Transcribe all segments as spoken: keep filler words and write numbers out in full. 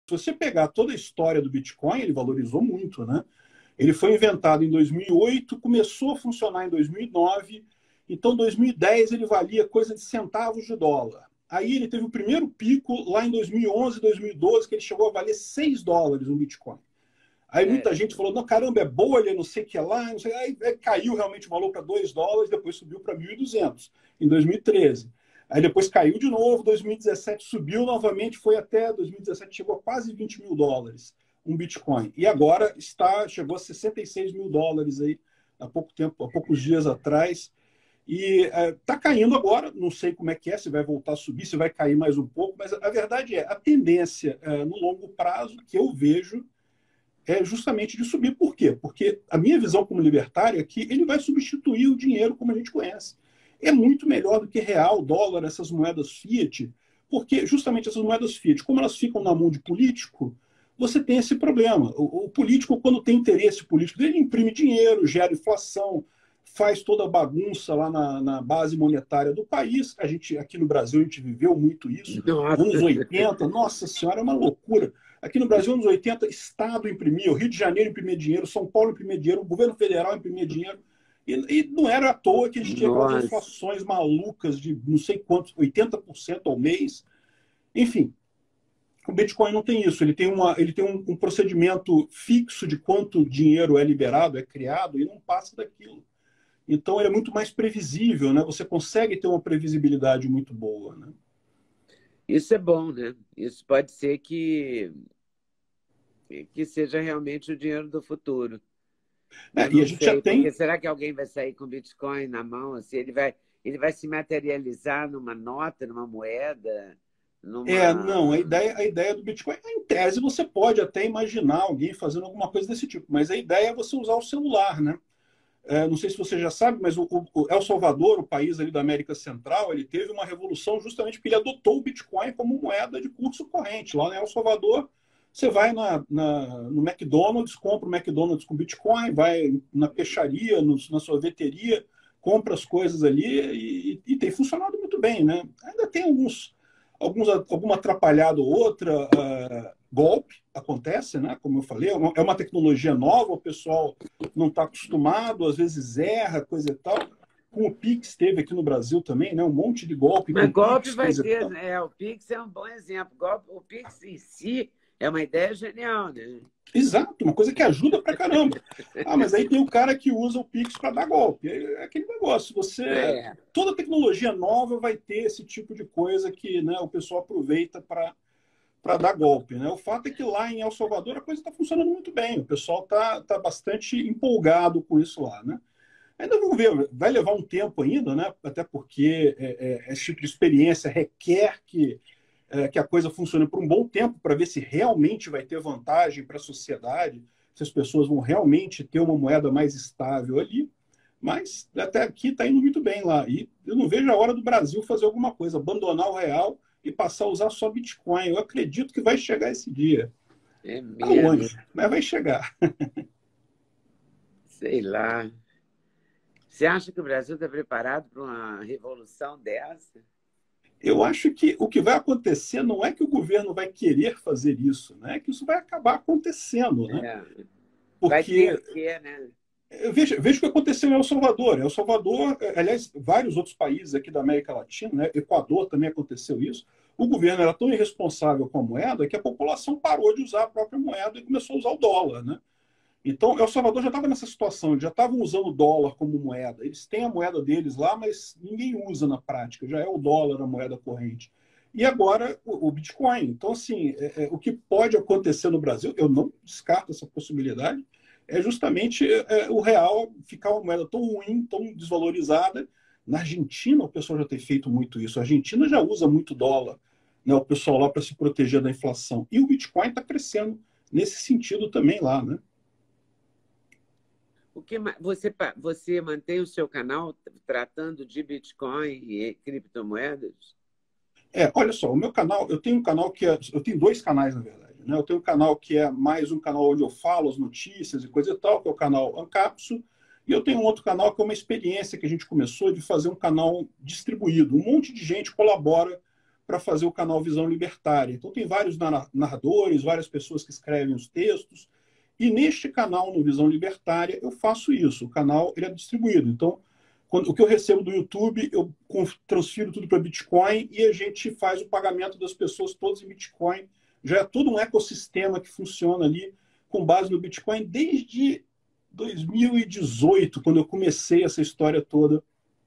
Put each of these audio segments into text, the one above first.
você pegar toda a história do Bitcoin, ele valorizou muito, né? Ele foi inventado em dois mil e oito, começou a funcionar em dois mil e nove, então em dois mil e dez ele valia coisa de centavos de dólar. Aí ele teve o primeiro pico lá em dois mil e onze, dois mil e doze, que ele chegou a valer seis dólares um Bitcoin. Aí muita É. gente falou, não, caramba, é bolha, não sei o que lá, não sei. Aí, aí caiu realmente o valor para dois dólares, depois subiu para mil e duzentos em dois mil e treze. Aí depois caiu de novo, dois mil e dezessete subiu novamente, foi até dois mil e dezessete, chegou a quase vinte mil dólares um Bitcoin. E agora está, chegou a sessenta e seis mil dólares aí, há pouco tempo, há poucos dias atrás. E está caindo agora, não sei como é que é, se vai voltar a subir, se vai cair mais um pouco, mas a verdade é, a tendência é, no longo prazo que eu vejo é justamente de subir. Por quê? Porque a minha visão como libertário é que ele vai substituir o dinheiro como a gente conhece. É muito melhor do que real, dólar, essas moedas fiat, porque justamente essas moedas fiat, como elas ficam na mão de político, você tem esse problema. O, o político, quando tem interesse político, ele imprime dinheiro, gera inflação, faz toda a bagunça lá na, na base monetária do país. A gente, aqui no Brasil, a gente viveu muito isso. Nossa. Anos oitenta, nossa senhora, é uma loucura. Aqui no Brasil, anos oitenta, Estado imprimia, o Rio de Janeiro imprimia dinheiro, São Paulo imprimia dinheiro, o governo federal imprimia dinheiro. E, e não era à toa que a gente tinha aquelas Nossa. inflações malucas de não sei quantos, oitenta por cento ao mês. Enfim, o Bitcoin não tem isso. Ele tem, uma, ele tem um, um procedimento fixo de quanto dinheiro é liberado, é criado, e não passa daquilo. Então, ele é muito mais previsível, né? Você consegue ter uma previsibilidade muito boa, né? Isso é bom, né? Isso pode ser que, que seja realmente o dinheiro do futuro. É, Eu e a não gente já sei, tem... porque será que alguém vai sair com Bitcoin na mão? Assim, ele vai, ele vai se materializar numa nota, numa moeda, É, não, a numa... ideia, a ideia do Bitcoin, em tese, você pode até imaginar alguém fazendo alguma coisa desse tipo, mas a ideia é você usar o celular, né? É, não sei se você já sabe, mas o, o El Salvador, o país ali da América Central, ele teve uma revolução justamente porque ele adotou o Bitcoin como moeda de curso corrente. Lá no El Salvador, você vai na, na, no McDonald's, compra o McDonald's com Bitcoin, vai na peixaria, no, na sorveteria, compra as coisas ali e, e tem funcionado muito bem, né? Ainda tem alguns, alguns alguma atrapalhada ou outra, uh, golpe acontece, né? Como eu falei, é uma, é uma tecnologia nova, o pessoal não está acostumado, às vezes erra, coisa e tal. Com o Pix teve aqui no Brasil também, né? Um monte de golpe Mas com golpe Pix, vai coisa e ter, tal. né? O Pix é um bom exemplo. Golpe, o Pix em si é uma ideia genial, né? Exato, uma coisa que ajuda pra caramba. Ah, mas aí tem o cara que usa o Pix para dar golpe. É aquele negócio, você... É. Toda tecnologia nova vai ter esse tipo de coisa que, né, o pessoal aproveita para para dar golpe, né? O fato é que lá em El Salvador a coisa está funcionando muito bem. O pessoal está tá bastante empolgado com isso lá, né? Ainda vamos ver, vai levar um tempo ainda, né? Até porque é, é, esse tipo de experiência requer que, é, que a coisa funcione por um bom tempo para ver se realmente vai ter vantagem para a sociedade, se as pessoas vão realmente ter uma moeda mais estável ali. Mas até aqui está indo muito bem lá. E eu não vejo a hora do Brasil fazer alguma coisa, abandonar o real e passar a usar só Bitcoin. Eu acredito que vai chegar esse dia. É Está mesmo, longe, mas vai chegar. sei lá. Você acha que o Brasil está preparado para uma revolução dessa? Eu acho que o que vai acontecer não é que o governo vai querer fazer isso, né? É que isso vai acabar acontecendo, né? É. Vai Porque ter que, né? veja, veja o que aconteceu em El Salvador. El Salvador, aliás, vários outros países aqui da América Latina, né? Equador também aconteceu isso. O governo era tão irresponsável com a moeda que a população parou de usar a própria moeda e começou a usar o dólar, né? Então, El Salvador já estava nessa situação, eles já estavam usando o dólar como moeda. Eles têm a moeda deles lá, mas ninguém usa na prática, já é o dólar a moeda corrente. E agora o, o Bitcoin. Então, assim, é, é, o que pode acontecer no Brasil, eu não descarto essa possibilidade, é justamente é, o real ficar uma moeda tão ruim, tão desvalorizada. Na Argentina, o pessoal já tem feito muito isso. A Argentina já usa muito dólar, né, o pessoal lá para se proteger da inflação. E o Bitcoin está crescendo nesse sentido também lá, né? O que você, você mantém o seu canal tratando de Bitcoin e criptomoedas? É, olha só, o meu canal, eu tenho um canal que é, eu tenho dois canais, na verdade, né? Eu tenho um canal que é mais um canal onde eu falo as notícias e coisa e tal, que é o canal Ancapsu, e eu tenho um outro canal que é uma experiência que a gente começou de fazer um canal distribuído. Um monte de gente colabora para fazer o canal Visão Libertária. Então, tem vários narradores, várias pessoas que escrevem os textos. E neste canal, no Visão Libertária, eu faço isso. O canal ele é distribuído. Então, quando, o que eu recebo do YouTube, eu transfiro tudo para Bitcoin e a gente faz o pagamento das pessoas todas em Bitcoin. Já é todo um ecossistema que funciona ali com base no Bitcoin desde dois mil e dezoito, quando eu comecei essa história toda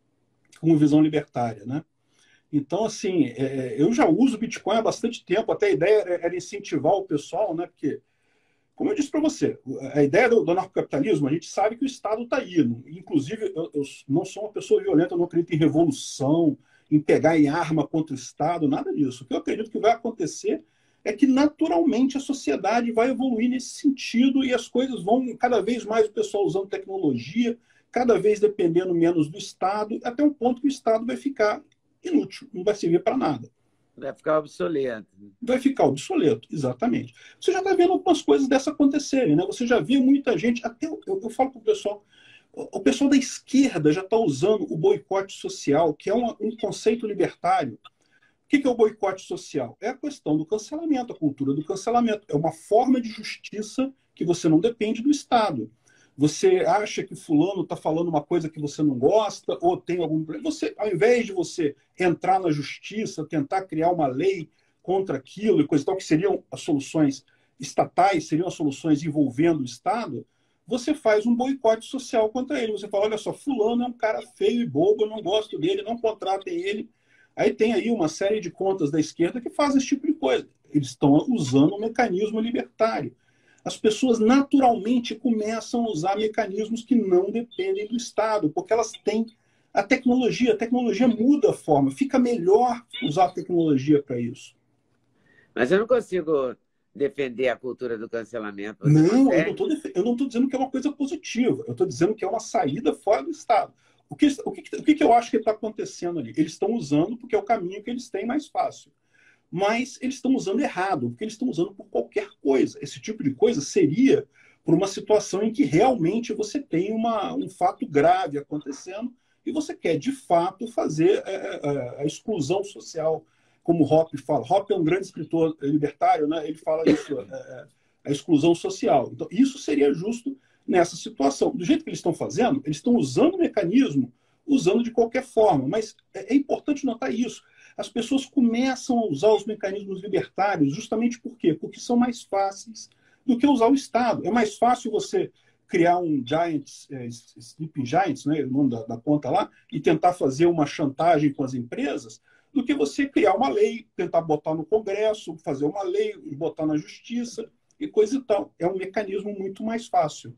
com Visão Libertária, né? Então, assim, é, eu já uso Bitcoin há bastante tempo. Até a ideia era incentivar o pessoal, né? Porque, como eu disse para você, a ideia do, do anarcocapitalismo, a gente sabe que o Estado está aí. Inclusive, eu, eu não sou uma pessoa violenta, eu não acredito em revolução, em pegar em arma contra o Estado, nada disso. O que eu acredito que vai acontecer é que, naturalmente, a sociedade vai evoluir nesse sentido e as coisas vão, cada vez mais, o pessoal usando tecnologia, cada vez dependendo menos do Estado, até um ponto que o Estado vai ficar inútil, não vai servir para nada. Vai ficar obsoleto. Vai ficar obsoleto, exatamente. Você já está vendo algumas coisas dessas acontecerem, né? Você já viu muita gente, até eu, eu falo para o pessoal, o pessoal da esquerda já está usando o boicote social, que é um, um conceito libertário. O que, que é o boicote social? É a questão do cancelamento, a cultura do cancelamento. É uma forma de justiça que você não depende do Estado. Você acha que fulano está falando uma coisa que você não gosta, ou tem algum problema. Você, ao invés de você entrar na justiça, tentar criar uma lei contra aquilo e coisa e tal, que seriam as soluções estatais, seriam as soluções envolvendo o Estado, você faz um boicote social contra ele. Você fala, olha só, fulano é um cara feio e bobo, eu não gosto dele, não contratem ele. Aí tem aí uma série de contas da esquerda que fazem esse tipo de coisa. Eles estão usando um mecanismo libertário. As pessoas naturalmente começam a usar mecanismos que não dependem do Estado, porque elas têm a tecnologia. A tecnologia muda a forma, fica melhor usar a tecnologia para isso. Mas eu não consigo defender a cultura do cancelamento. Você não, consegue? eu não, tô def... eu não estou dizendo que é uma coisa positiva, eu estou dizendo que é uma saída fora do Estado. O que, o que, o que eu acho que está acontecendo ali? Eles estão usando porque é o caminho que eles têm mais fácil. Mas eles estão usando errado, porque eles estão usando por qualquer coisa. Esse tipo de coisa seria por uma situação em que realmente você tem uma, um fato grave acontecendo e você quer, de fato, fazer a, a exclusão social, como Hoppe fala. Hoppe é um grande escritor libertário, né? Ele fala isso, a, a exclusão social. Então, isso seria justo nessa situação. Do jeito que eles estão fazendo, eles estão usando o mecanismo, usando de qualquer forma. Mas é, é importante notar isso. As pessoas começam a usar os mecanismos libertários justamente por quê? Porque são mais fáceis do que usar o Estado. É mais fácil você criar um Giants, é, Sleeping Giants, né, o nome da, da conta lá, e tentar fazer uma chantagem com as empresas, do que você criar uma lei, tentar botar no Congresso, fazer uma lei, botar na Justiça e coisa e tal. É um mecanismo muito mais fácil.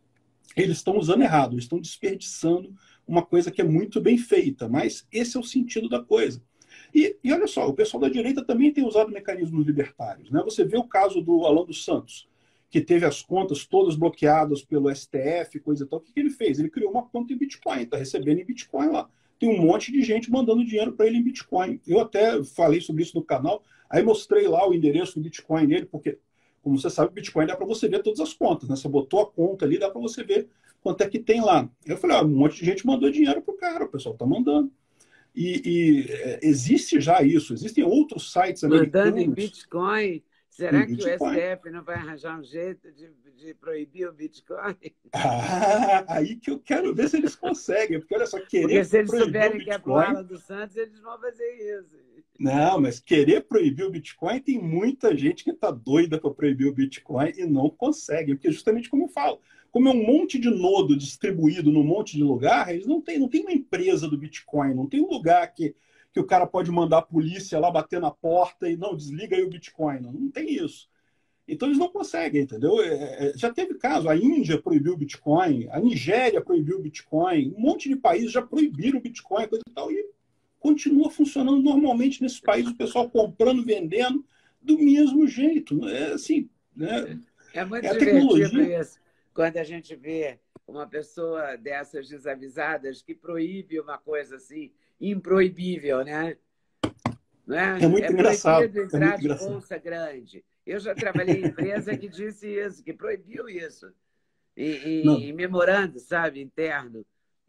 Eles estão usando errado, eles estão desperdiçando uma coisa que é muito bem feita, mas esse é o sentido da coisa. E, e olha só, o pessoal da direita também tem usado mecanismos libertários, né? Você vê o caso do Alan dos Santos, que teve as contas todas bloqueadas pelo S T F, coisa e tal. O que, que ele fez? Ele criou uma conta em Bitcoin, está recebendo em Bitcoin lá. Tem um monte de gente mandando dinheiro para ele em Bitcoin. Eu até falei sobre isso no canal, aí mostrei lá o endereço do Bitcoin dele, porque, como você sabe, o Bitcoin dá para você ver todas as contas, né? Você botou a conta ali, dá para você ver quanto é que tem lá. Eu falei, ah, um monte de gente mandou dinheiro para o cara, o pessoal está mandando. E, e é, existe já isso, existem outros sites americanos. Mandando em Bitcoin. Será em que Bitcoin. o S T F não vai arranjar um jeito de, de proibir o Bitcoin? Ah, aí que eu quero ver se eles conseguem, porque olha só, querer Porque se eles proibir souberem o Bitcoin... que é pro Alan dos Santos, eles vão fazer isso. Não, mas querer proibir o Bitcoin, tem muita gente que está doida para proibir o Bitcoin e não consegue, porque justamente como eu falo, como é um monte de nodo distribuído num monte de lugar, eles não têm, não tem uma empresa do Bitcoin, não tem um lugar que, que o cara pode mandar a polícia lá bater na porta e não, desliga aí o Bitcoin. Não, não tem isso. Então eles não conseguem, entendeu? É, é, já teve caso, a Índia proibiu o Bitcoin, a Nigéria proibiu o Bitcoin, um monte de países já proibiram o Bitcoin, coisa e tal, e continua funcionando normalmente nesse país, o pessoal comprando, vendendo, do mesmo jeito. É assim, né? É muito É a divertido tecnologia. isso, quando a gente vê uma pessoa dessas desavisadas que proíbe uma coisa assim, improibível, né? Não é? É muito É engraçado. proibido É entrar muito de engraçado. bolsa grande. Eu já trabalhei em empresa que disse isso, que proibiu isso. E, Não, e, e memorando, sabe, interno.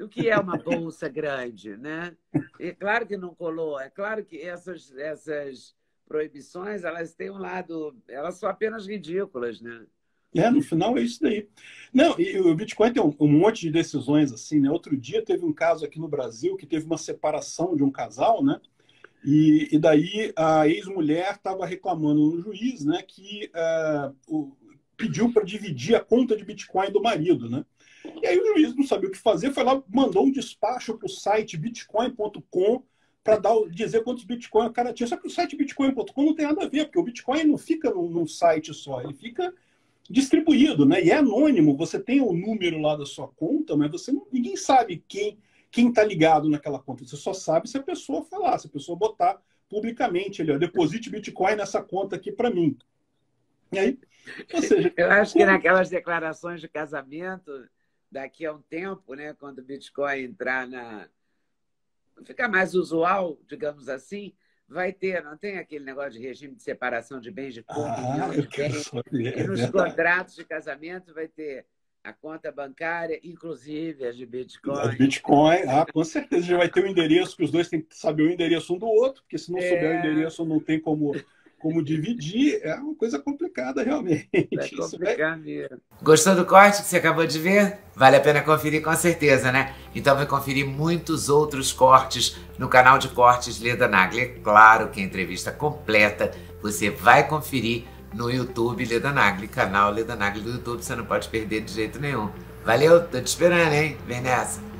o que é uma bolsa grande, né? É claro que não colou, é claro que essas, essas proibições, elas têm um lado, elas são apenas ridículas, né? É, no final é isso daí. Não, e o Bitcoin tem um, um monte de decisões assim, né? Outro dia teve um caso aqui no Brasil que teve uma separação de um casal, né? E, e daí a ex-mulher estava reclamando no juiz, né, que uh, o, pediu para dividir a conta de Bitcoin do marido, né? E aí o juiz não sabia o que fazer, foi lá, mandou um despacho para o site bitcoin ponto com para dar, dizer quantos Bitcoin o cara tinha. Só que o site bitcoin ponto com não tem nada a ver, porque o Bitcoin não fica num, num site só, ele fica distribuído, né? E é anônimo, você tem o número lá da sua conta, mas você não, ninguém sabe quem quem está ligado naquela conta. Você só sabe se a pessoa falar, se a pessoa botar publicamente, ele, ó, deposite Bitcoin nessa conta aqui para mim. E aí, ou seja... Eu acho que naquelas declarações de casamento, daqui a um tempo, né, quando o Bitcoin entrar na... ficar mais usual, digamos assim, vai ter, não tem aquele negócio de regime de separação de bens, de comunhão ah, de bens, saber, e é nos verdade. contratos de casamento vai ter a conta bancária, inclusive as de Bitcoin. As Bitcoin, ah, com certeza já vai ter o endereço, que os dois têm que saber o endereço um do outro, porque se não É... souber o endereço não tem como, como dividir, é uma coisa complicada realmente. Vai complicar Isso mesmo. Gostou do corte que você acabou de ver? Vale a pena conferir com certeza, né? Então vai conferir muitos outros cortes no canal de cortes Leda Nagli. É claro que a entrevista completa você vai conferir no YouTube Leda Nagli, canal Leda Nagli do YouTube, você não pode perder de jeito nenhum. Valeu, tô te esperando, hein? Vem nessa!